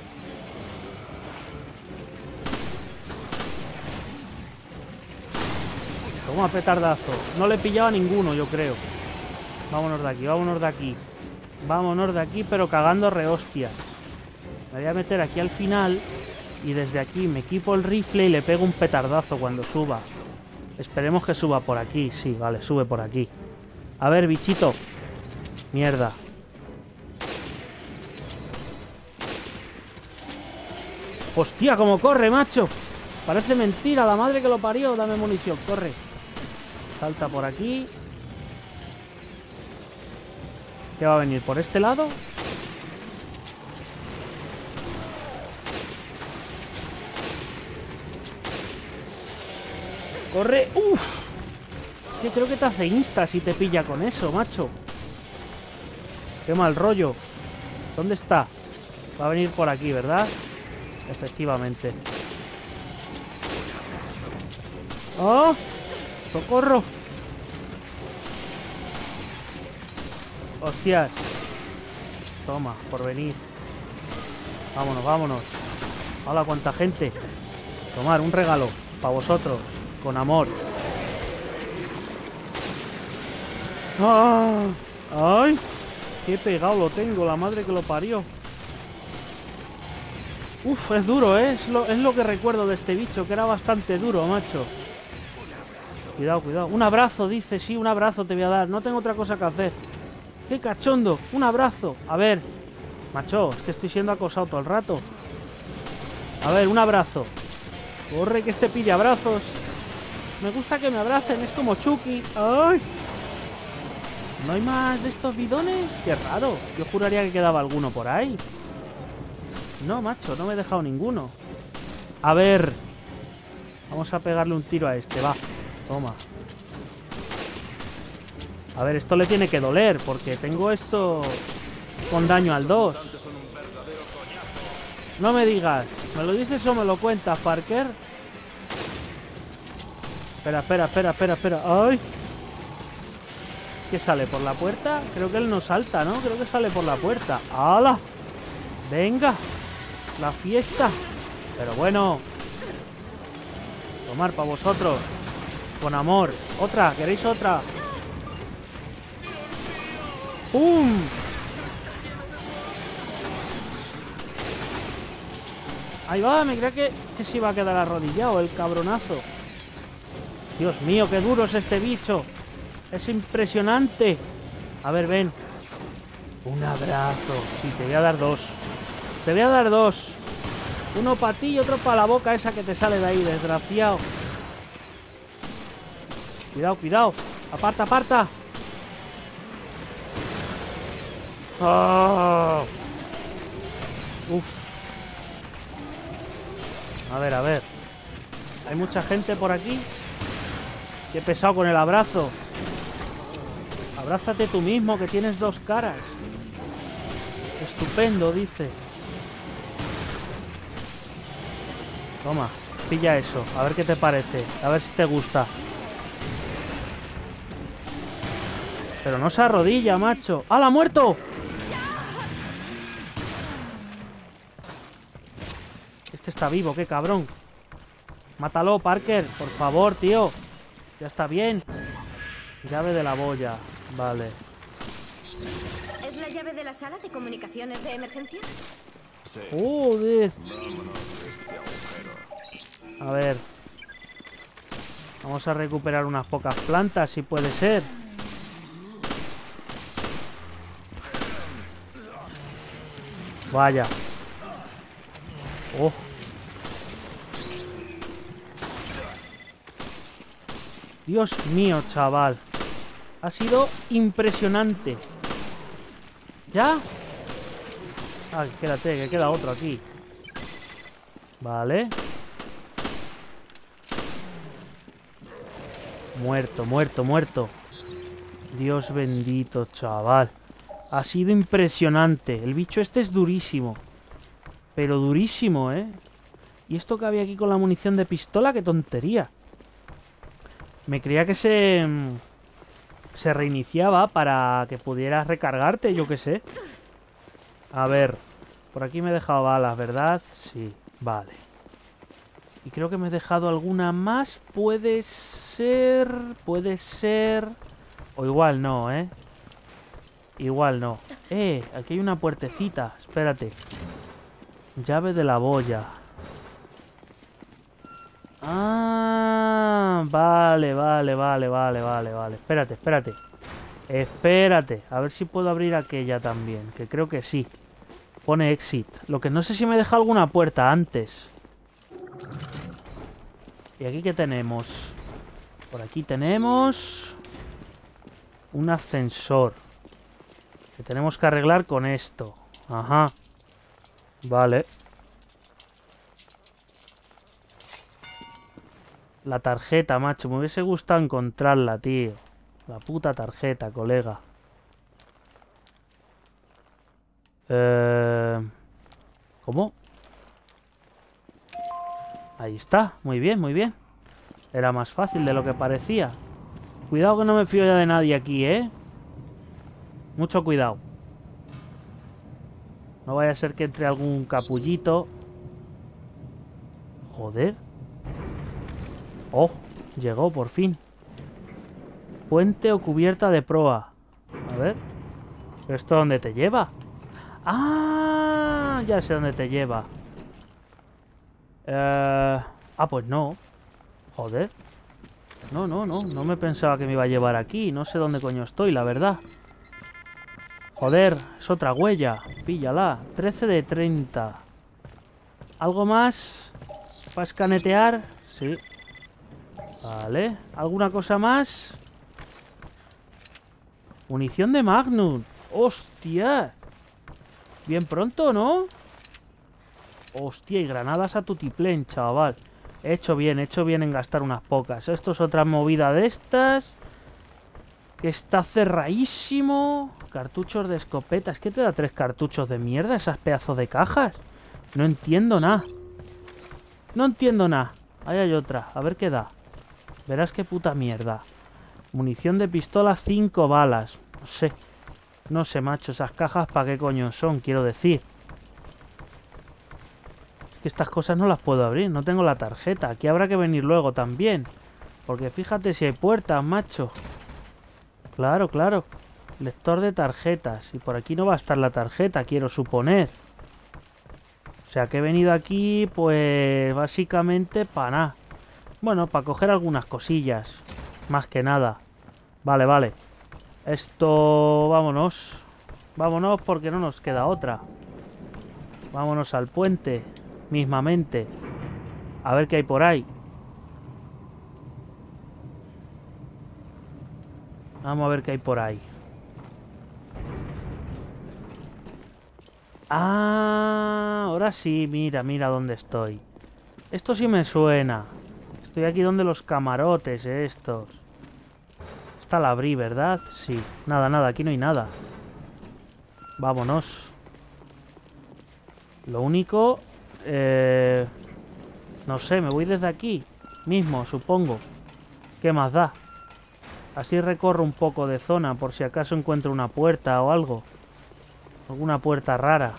Toma petardazo. No le pillaba a ninguno, yo creo. Vámonos de aquí, vámonos de aquí. Vámonos de aquí, pero cagando rehostias. Me voy a meter aquí al final. Y desde aquí me equipo el rifle y le pego un petardazo cuando suba. Esperemos que suba por aquí. Sí, vale, sube por aquí. A ver, bichito. Mierda. ¡Hostia, cómo corre, macho! Parece mentira, la madre que lo parió. Dame munición, corre. Salta por aquí. ¿Qué va a venir? ¿Por este lado? ¡Corre! ¡Uf! Es que creo que te hace insta si te pilla con eso, macho. ¡Qué mal rollo! ¿Dónde está? Va a venir por aquí, ¿verdad? Efectivamente. ¡Oh! ¡Socorro! ¡Hostias! Toma, por venir. Vámonos, vámonos. ¡Hola, cuánta gente! Tomar un regalo para vosotros. Con amor. ¡Ah! ¡Ay! ¡Qué pegado lo tengo! La madre que lo parió. Uf, es duro, ¿eh? Es lo que recuerdo de este bicho, que era bastante duro, macho. Cuidado, cuidado. Un abrazo, dice. Sí, un abrazo te voy a dar. No tengo otra cosa que hacer. ¡Qué cachondo! Un abrazo. A ver. Macho, es que estoy siendo acosado todo el rato. A ver, un abrazo. Corre, que este pide abrazos. Me gusta que me abracen, es como Chucky. ¡Ay! ¿No hay más de estos bidones? ¡Qué raro! Yo juraría que quedaba alguno por ahí. No, macho, no me he dejado ninguno. A ver. Vamos a pegarle un tiro a este, va. Toma. A ver, esto le tiene que doler, porque tengo esto con daño al 2. No me digas. ¿Me lo dices o me lo cuentas, Parker? Espera. ¡Ay! ¿Qué sale? ¿Por la puerta? Creo que él no salta, ¿no? Creo que sale por la puerta. ¡Hala! ¡Venga! ¡La fiesta! Pero bueno. Tomar para vosotros. Con amor. ¡Otra! ¿Queréis otra? ¡Pum! Ahí va, me creía que se iba a quedar arrodillado el cabronazo. Dios mío, qué duro es este bicho. Es impresionante. A ver, ven. Un abrazo. Sí, te voy a dar dos. Te voy a dar dos. Uno para ti y otro para la boca esa que te sale de ahí, desgraciado. Cuidado, cuidado. Aparta, aparta. Oh. Uf. A ver. Hay mucha gente por aquí. Qué pesado con el abrazo. Abrázate tú mismo, que tienes dos caras. Estupendo, dice. Toma, pilla eso. A ver qué te parece. A ver si te gusta. Pero no se arrodilla, macho. ¡Hala, muerto! Este está vivo, qué cabrón. Mátalo, Parker. Por favor, tío. Ya está bien. Llave de la boya. Vale. ¿Es la llave de la sala de comunicaciones de emergencia? Sí. Joder. A ver. Vamos a recuperar unas pocas plantas, si puede ser. Vaya. Oh. Dios mío, chaval. Ha sido impresionante. ¿Ya? Ah, quédate, que queda otro aquí. Vale. Muerto. Dios bendito, chaval. Ha sido impresionante. El bicho este es durísimo. Pero durísimo, ¿eh? Y esto que había aquí con la munición de pistola, qué tontería. Me creía que se reiniciaba para que pudieras recargarte, yo qué sé. A ver, por aquí me he dejado balas, ¿verdad? Sí, vale. Y creo que me he dejado alguna más. Puede ser... O igual no, ¿eh? Igual no. Aquí hay una puertecita. Espérate. Llave de la boya. Ah, vale. Espérate. A ver si puedo abrir aquella también. Que creo que sí. Pone exit. Lo que no sé si me deja alguna puerta antes. ¿Y aquí qué tenemos? Por aquí tenemos... un ascensor. Que tenemos que arreglar con esto. Ajá. Vale. La tarjeta, macho. Me hubiese gustado encontrarla, tío. La puta tarjeta, colega. ¿Cómo? Ahí está. Muy bien. Era más fácil de lo que parecía. Cuidado que no me fío ya de nadie aquí, ¿eh? Mucho cuidado. No vaya a ser que entre algún capullito. Joder. Oh, llegó por fin. Puente o cubierta de proa. A ver. ¿Pero esto dónde te lleva? ¡Ah! Ya sé dónde te lleva. Pues no. Joder. No me pensaba que me iba a llevar aquí. No sé dónde coño estoy, la verdad. Joder, es otra huella. Píllala. 13 de 30. ¿Algo más? ¿Para escanetear? Sí. Vale. ¿Alguna cosa más? Munición de Magnum. ¡Hostia! Bien pronto, ¿no? Hostia, y granadas a tutiplén, chaval. He hecho bien en gastar unas pocas. Esto es otra movida de estas. Que está cerradísimo. Cartuchos de escopeta. Es que te da 3 cartuchos de mierda esas pedazos de cajas. No entiendo nada. Ahí hay otra. A ver qué da. Verás qué puta mierda. Munición de pistola, 5 balas. No sé, macho. Esas cajas ¿para qué coño son? Quiero decir. Que estas cosas no las puedo abrir, no tengo la tarjeta. Aquí habrá que venir luego también. Porque fíjate si hay puertas, macho. Claro. Lector de tarjetas. Y por aquí no va a estar la tarjeta, quiero suponer. O sea que he venido aquí, pues básicamente para nada. Bueno, para coger algunas cosillas. Más que nada. Vale. Esto... vámonos. Vámonos porque no nos queda otra. Vámonos al puente. Mismamente. A ver qué hay por ahí. Vamos a ver qué hay por ahí. Ah, ahora sí, mira dónde estoy. Esto sí me suena. Estoy aquí donde los camarotes estos. Esta la abrí, ¿verdad? Sí. Nada, aquí no hay nada. Vámonos. Lo único... no sé, me voy desde aquí mismo, supongo. ¿Qué más da? Así recorro un poco de zona por si acaso encuentro una puerta o algo. Alguna puerta rara.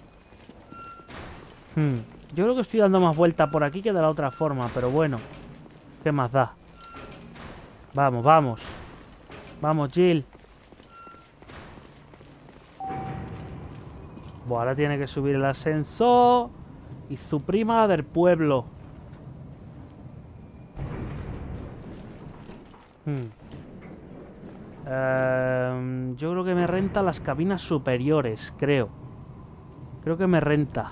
Yo creo que estoy dando más vuelta por aquí que de la otra forma, pero bueno. ¿Qué más da? Vamos. Vamos, Jill. Bueno, ahora tiene que subir el ascensor. Y su prima la del pueblo. Yo creo que me renta las cabinas superiores, creo. Creo que me renta.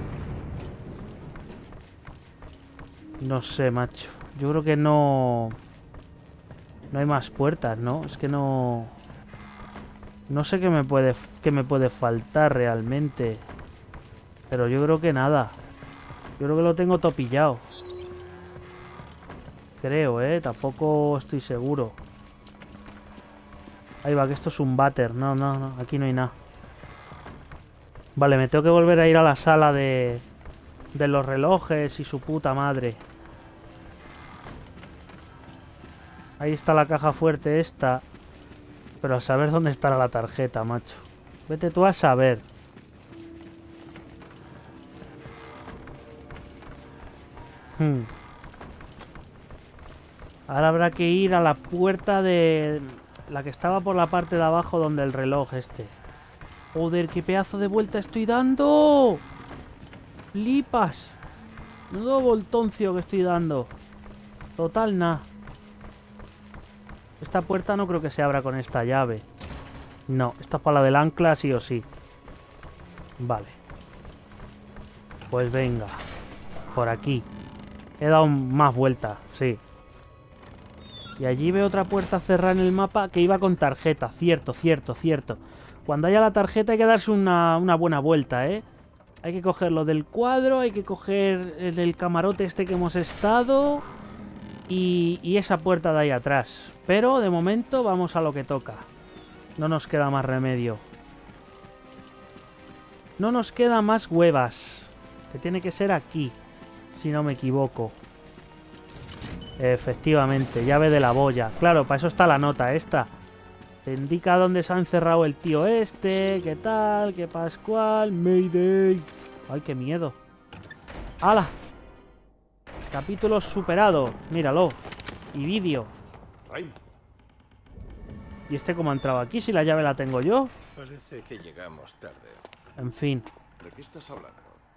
No sé, macho. Yo creo que no... no hay más puertas, ¿no? Es que no... no sé qué me puede faltar realmente. Pero yo creo que nada. Yo creo que lo tengo todo pillado. Creo, tampoco estoy seguro. Ahí va, que esto es un váter. No, aquí no hay nada. Vale, me tengo que volver a ir a la sala de los relojes y su puta madre. Ahí está la caja fuerte esta. Pero a saber dónde estará la tarjeta, macho. Vete tú a saber. Ahora habrá que ir a la puerta de... la que estaba por la parte de abajo donde el reloj este. Joder, qué pedazo de vuelta estoy dando. Flipas. Menudo voltoncio que estoy dando. Total, nada. Esta puerta no creo que se abra con esta llave. No, esta es para la del ancla sí o sí. Vale. Pues venga. Por aquí. He dado más vueltas, sí. Y allí veo otra puerta cerrada en el mapa que iba con tarjeta. Cierto, cierto, cierto. Cuando haya la tarjeta hay que darse una buena vuelta, ¿eh? Hay que coger lo del cuadro, hay que coger el camarote este que hemos estado... Y esa puerta de ahí atrás. Pero de momento vamos a lo que toca. No nos queda más remedio. No nos queda más huevas. Que tiene que ser aquí. Si no me equivoco. Efectivamente, llave de la boya. Claro, para eso está la nota esta. Te indica dónde se ha encerrado el tío este. Qué tal, qué pascual. Mayday. Ay, qué miedo. ¡Hala! Capítulo superado. Míralo. Y vídeo. ¿Y este cómo ha entrado aquí si la llave la tengo yo? Parece que llegamos tarde. En fin. ¿De qué estás hablando?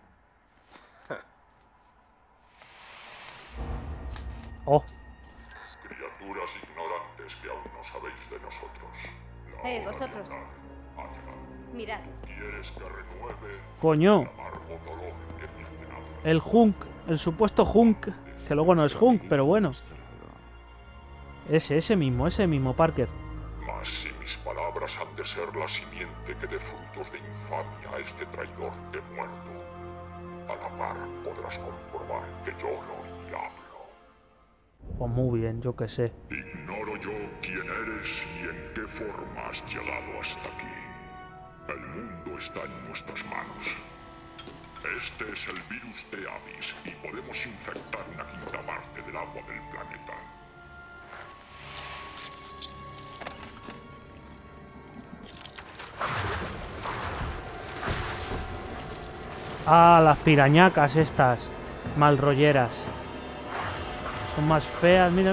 Oh. Criaturas ignorantes que aún no sabéis de nosotros. Vosotros. Mirad. ¿Quieres que renueve Coño. el amargo dolor que me amenaza? El Hunk. El supuesto Hunk. Que luego no es Hunk, pero bueno. Ese mismo, Parker. Mas si mis palabras han de ser la simiente que dé frutos de infamia a este traidor de muerto, a la par podrás comprobar que yo lo hablo. Pues muy bien, yo qué sé. Ignoro yo quién eres y en qué forma has llegado hasta aquí. El mundo está en nuestras manos. Este es el virus de Abyss y podemos infectar una quinta parte del agua del planeta. Ah, las pirañacas estas. Malrolleras. Son más feas. Mira.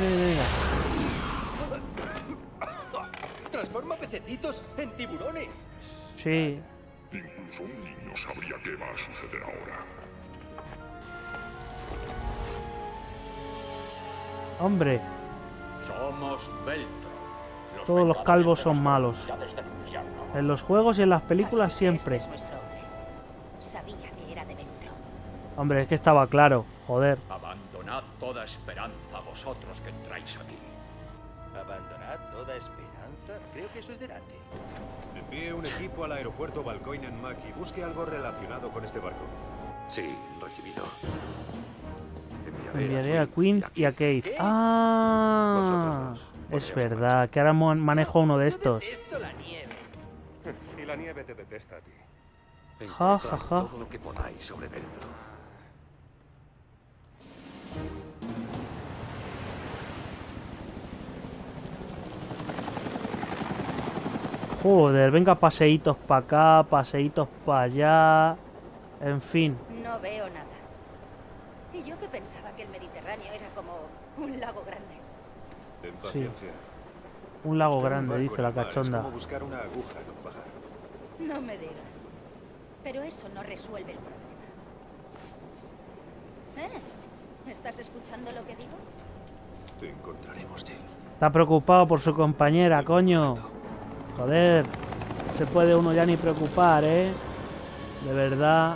Transforma pececitos en tiburones. Sí. Incluso un niño sabría qué va a suceder ahora. Hombre, Somos Veltro. todos los calvos son malos. Desde el infierno. En los juegos y en las películas Así que siempre. este es nuestro hombre. Sabía que era de dentro. Hombre, es que estaba claro. Joder. Abandonad toda esperanza vosotros que entráis aquí. ¿Abandonad toda esperanza? Creo que eso es de Dante. Envíe un equipo al aeropuerto Valkoinen Mac y busque algo relacionado con este barco. Sí, recibido. Enviaré a Quinn y a Keith. ¿Qué? Ah, Vosotros dos. es verdad, que ahora manejo uno de estos. Esto la nieve. Y la nieve te detesta a ti. Ja, ja, ja. Todo lo que podáis sobre Veltro. Joder, venga, paseitos para acá, paseitos para allá. En fin. No veo nada. Y yo que pensaba que el Mediterráneo era como un lago grande. Ten paciencia. Un lago Buscar un grande, barco dice en la el mar Es cachonda. como buscar una aguja en un pajar. No me digas. Pero eso no resuelve el problema. ¿Estás escuchando lo que digo? Te encontraremos, Jill. Está preocupado por su compañera, coño. Joder. No se puede uno ya ni preocupar, ¿eh? De verdad.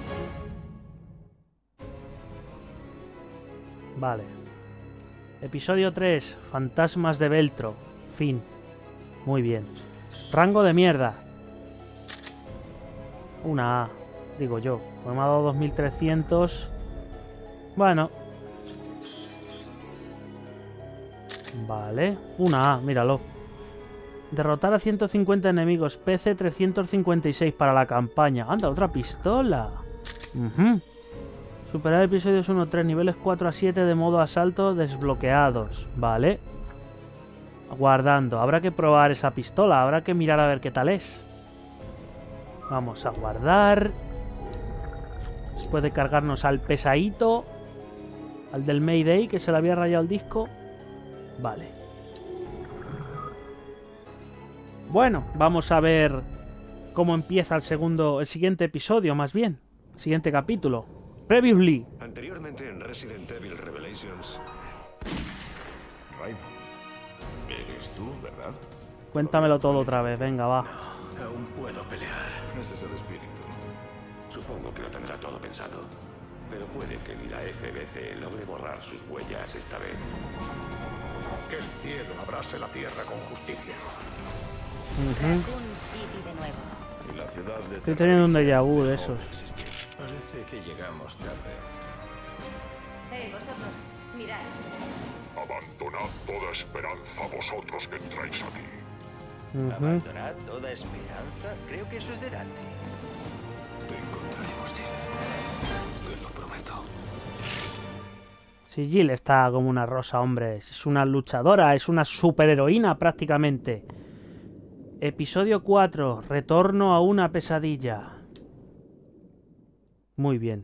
Vale. Episodio 3. Fantasmas de Veltro. Fin. Muy bien. Rango de mierda. Una A. Digo yo. Me ha dado 2300. Bueno. Vale. Una A. Míralo. Derrotar a 150 enemigos. PC 356 para la campaña. Anda, otra pistola. Superar episodios 1-3, niveles 4 a 7 de modo asalto desbloqueados. Vale. Guardando. Habrá que probar esa pistola. Habrá que mirar a ver qué tal es. Vamos a guardar. Después de cargarnos al pesadito. Al del Mayday, que se le había rayado el disco. Vale. Bueno, vamos a ver cómo empieza el siguiente episodio, más bien. El siguiente capítulo. Previously. Anteriormente en Resident Evil Revelations. Raymond, eres tú, ¿verdad? Cuéntamelo todo otra vez, venga, va. Aún puedo pelear. Ese es el espíritu. Supongo que lo tendrá todo pensado. Pero puede que ni la FBC logre borrar sus huellas esta vez. Que el cielo abrase la tierra con justicia. Raccoon City de nuevo. Y la ciudad de Estoy teniendo un déjà vu de esos. Parece que llegamos tarde. Vosotros, mirad. Abandonad toda esperanza vosotros que entráis aquí. ¿Abandonad toda esperanza? Creo que eso es de Dante. Te encontraremos, Jill. Te lo prometo. Si Jill está como una rosa, hombre. Es una luchadora, es una superheroína prácticamente. Episodio 4. Retorno a una pesadilla. Muy bien.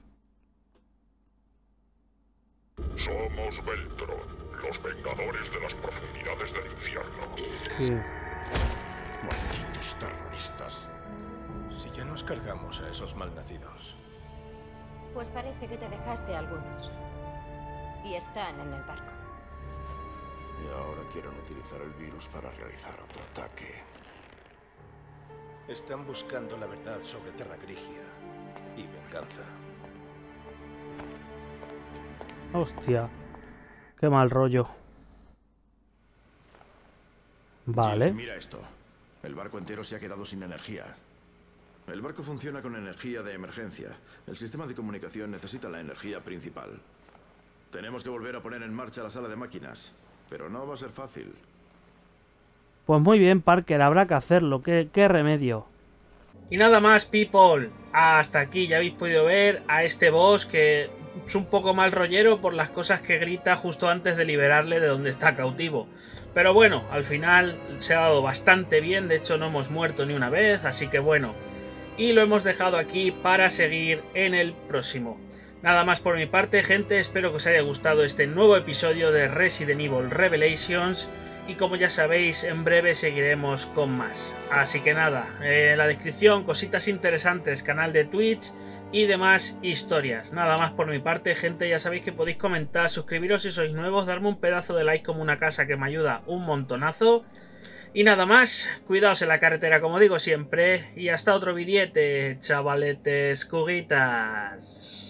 Somos Veltro, los vengadores de las profundidades del infierno. Sí. Malditos terroristas. Si ya nos cargamos a esos malnacidos. Pues parece que te dejaste algunos. Y están en el barco. Y ahora quieren utilizar el virus para realizar otro ataque. Están buscando la verdad sobre Terra Grigia y venganza. Hostia. Qué mal rollo. Vale. Jill, mira esto. El barco entero se ha quedado sin energía. El barco funciona con energía de emergencia. El sistema de comunicación necesita la energía principal. Tenemos que volver a poner en marcha la sala de máquinas. Pero no va a ser fácil. Pues muy bien, Parker, habrá que hacerlo. ¿Qué remedio? Y nada más, people. Hasta aquí ya habéis podido ver a este boss que es un poco mal rollero por las cosas que grita justo antes de liberarle de donde está cautivo. Pero bueno, al final se ha dado bastante bien. De hecho, no hemos muerto ni una vez, así que bueno. Y lo hemos dejado aquí para seguir en el próximo. Nada más por mi parte, gente. Espero que os haya gustado este nuevo episodio de Resident Evil Revelations. Y como ya sabéis, en breve seguiremos con más. Así que nada, en la descripción cositas interesantes, canal de Twitch y demás historias. Nada más por mi parte, gente. Ya sabéis que podéis comentar, suscribiros si sois nuevos, darme un pedazo de like como una casa que me ayuda un montonazo. Y nada más, cuidaos en la carretera como digo siempre. Y hasta otro vidiete, chavaletes, cuguitas.